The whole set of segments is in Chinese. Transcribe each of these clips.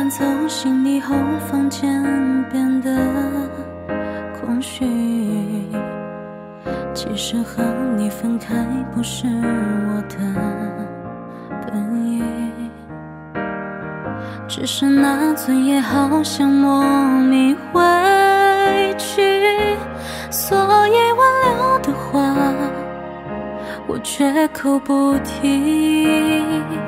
搬走行李后，房间变得空虚。其实和你分开不是我的本意，只是那尊严好像莫名委屈，所以挽留的话我绝口不提。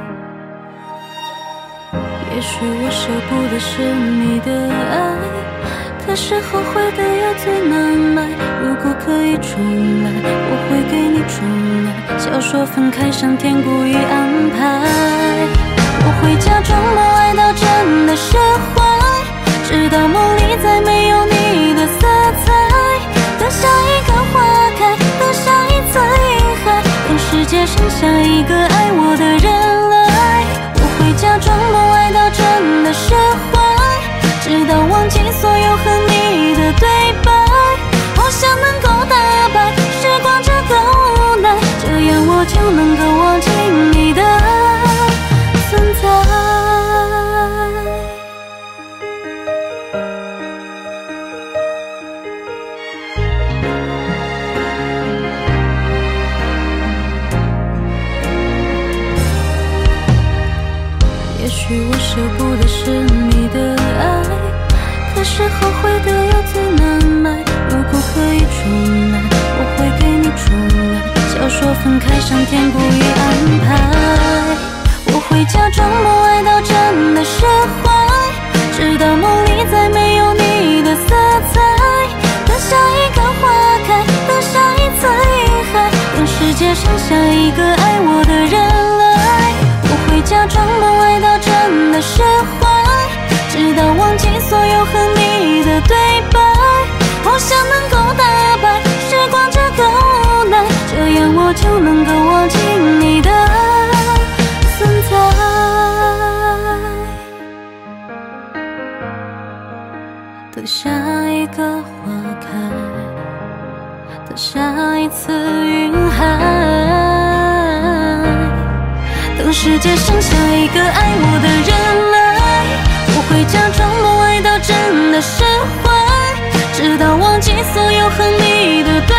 也许我舍不得是你的爱，可是后悔的药最难买。如果可以重来，我会给你重来。小说分开像天故意安排，我会假装不爱到真的释怀，直到梦里再没有你的色彩。等下一个花开，等下一次遗憾，等世界剩下一个爱我的人来，我会假装不爱到真的释怀，直到忘记所有和你的对白。好想能够打败时光这个无奈，这样我就能够忘记你的存在。也许我舍不得是你的爱，可是后悔的药最难买。如果可以重来，我会给你重来。小说分开像天故意安排，我会假装不爱到真的释怀，直到梦里再没有你的色彩。等下一个花开，等下一次遗憾，等世界剩下一个爱我的人来，我会假装不爱到真的释怀，直到忘记所有和你的对白。好想能够打败时光这个无奈，这样我就能够忘记你的存在。等下一个花开，等下一次云海，等世界剩下一个爱我的人来，我会假装不爱到真的释怀，直到忘记所有和你的对